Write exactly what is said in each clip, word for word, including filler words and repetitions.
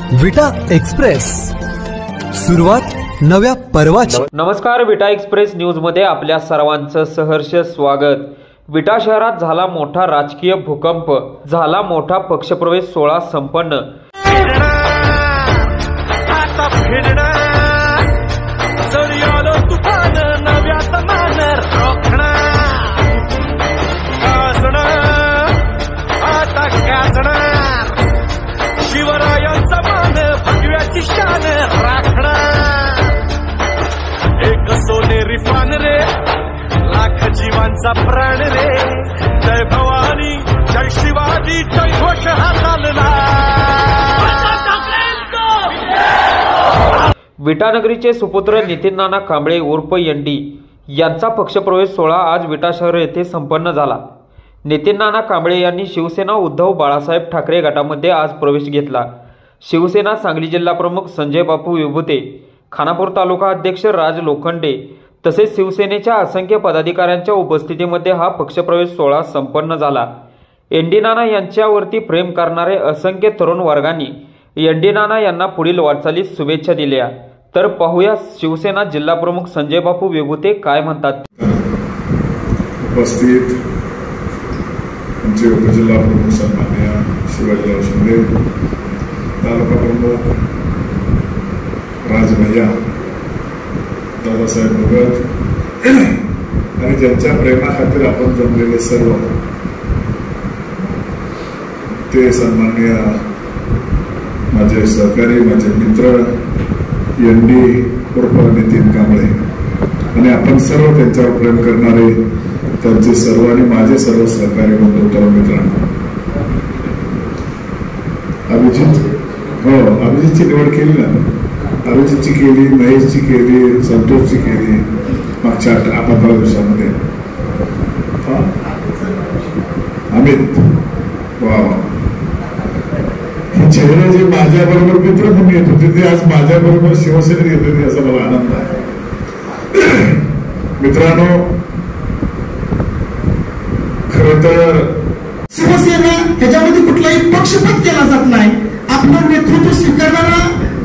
विटा एक्सप्रेस, सुरुवात नव्या पर्वाची। नमस्कार, विटा एक्सप्रेस न्यूज मध्ये आपल्या सर्वांचं सहर्ष स्वागत। विटा शहरात झाला मोठा राजकीय भूकंप, झाला मोठा पक्षप्रवेश सोहळा संपन्न। शिवरायांचा मान भगव्याची शान राखणा, एक सोनेरी पान रे, लाख जीवांचा प्राण रे। जय भवानी, जय शिवाजी, जय घोष हा चालला। विटानगरीचे सुपुत्र नितीन नाना कांबळे उर्फ एनडी यांचा पक्षप्रवेश सोहळा आज विटा शहर येथे संपन्न झाला। नितीन नाना कांबळे यांनी शिवसेना उद्धव बाळासाहेब ठाकरे गटामध्ये आज प्रवेश घेतला। शिवसेना सांगली जिल्हा प्रमुख संजय बापू विभूते, खानापूर तालुका अध्यक्ष राज लोखंडे तसेच शिवसेनेच्या असंख्य पदाधिकाऱ्यांच्या उपस्थितीमध्ये हा पक्षप्रवेश सोहळा संपन्न झाला। एनडी नाना यांच्यावरती प्रेम करणारे असंख्य तरुण वर्गांनी एनडी नाना यांना पुढील वाटचालीस शुभेच्छा दिल्या। तर पाहूया शिवसेना जिल्हा प्रमुख संजय बापू विभूते काय म्हणतात। उपस्थित आमचे उपजिल्हा प्रमुख सन्माननीय शिवाजीराव शिंदे, तालुका प्रमुख राजभैया दादासाहेब भगत आणि ज्यांच्या प्रेमाखातीर आपण जमलेले सर्व ते सन्माननीय माझे सहकारी, माझे मित्र एनडी उर्फ नितीन कांबळे आणि आपण सर्व त्यांच्यावर प्रेम करणारे त्यांचे सर्व आणि माझे सर्व सहकारी बंधू तरुण मित्रांनो, अभिजित हो अभिजितची निवड केली ना, अभिजितची केली, महेशची केली, संतोषची केली मागच्या पंधरा दिवसामध्ये। अमित वा हे चेहरे जे माझ्या बरोबर मित्र म्हणून येत होते ते आज माझ्या बरोबर शिवसेनेत येत होते, असा मला आनंद आहे। मित्रांनो, खरं तर शिवसेना ह्याच्यामध्ये कुठलाही पक्षपात केला जात नाही। आपलं नेतृत्व स्वीकारणारा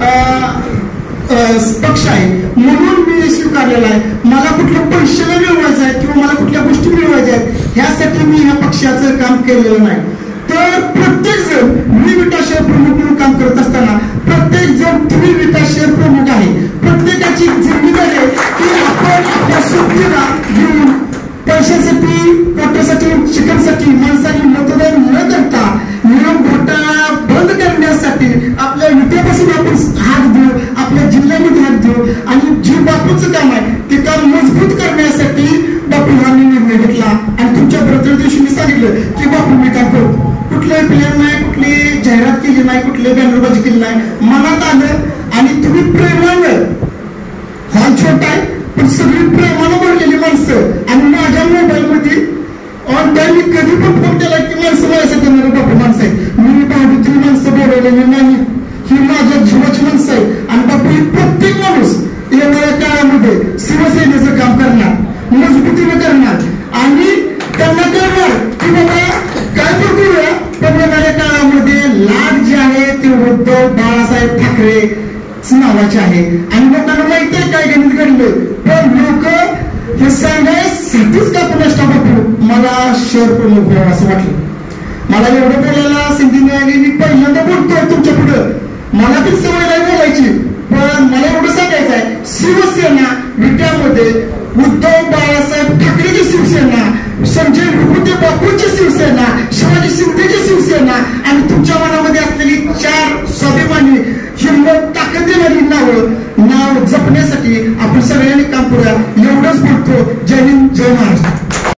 पक्ष आहे म्हणून मी स्वीकारलेला आहे। मला कुठलं पैसे मिळवायचं आहे किंवा मला कुठल्या गोष्टी मिळवायच्या आहेत ह्यासाठी मी ह्या पक्षाचं काम केलेलं नाही। तर प्रत्येक जण, मी विटा शहर प्रमुख म्हणून काम करत असताना प्रत्येक जण, तुम्ही विटा शहर प्रमुख आहे, प्रत्येकाची जिम्मेदारी आहे की आपण आपल्या सुट्टीला घेऊन पैशासाठी, कोट्यासाठी, शिक्षणासाठी माणसांनी मतदान न करता नियम घोटाळा बंद करण्यासाठी आपल्या विट्यापासून आपण हात देऊ, आपल्या जिल्ह्यामध्ये हात देऊ आणि जे बापूचं काम आहे ते काम मजबूत करण्यासाठी बापूंनी निर्णय घेतला। आणि तुमच्या प्रत्येक दिवशी मी सांगितलं की बापू मी काम करतो, कुठलंही प्लॅन नाही, कुठली जाहिरात केली नाही, कुठली बॅनरबाजी केली नाही, मनात आलं आणि तुम्ही प्रेमानं, हॉल छोटा आहे पण सगळी प्रेमानं भरलेली माणसं आणि माझ्या मोबाईल मध्ये ऑन टाइम कधी पण फोन केला की माणसं माझ्यासाठी येणारे बापू माणसं आहेत। मी भाडुत्री माणसं बोलवलेली नाही, ही माझ्या जीवाची माणसं आहे आणि बापू ही प्रत्येक माणूस येणाऱ्या काळामध्ये शिवसेनेचं काम करणार, मजबूतीने करणार आणि त्यांना करणार की बाबा काय तर करूया, पण येणाऱ्या काळामध्ये लाट जे आहे ते उद्धव बाळासाहेब ठाकरे नावाचे आहे। आणि लोकांना माहिती आहे काय गणित घडलं, पण लोक हे सांगायसाठीच का पुन्हा बापू मला शहर प्रमुख व्हावं असं वाटलं। मला एवढं बोलायला संधी मिळाली, मी पहिल्यांदा बोलतोय तुमच्या पुढं, मला ती सवय नाही बोलायची, पण मला एवढं सांगायचं आहे शिवसेना विट्यामध्ये उद्धव बाळासाहेब ठाकरेची शिवसेना, संजय विभूते बापूंची शिवसेना, शिवाजी शिंदेची शिवसेना आणि तुमच्या मनामध्ये असलेली चार स्वाभिमानी, हिंमत, ताकद देणारी नावं नाव जपण्यासाठी आपण सगळ्यांनी काम करूया। एवढंच बोलतो। जय हिंद, जय महाराष्ट्र।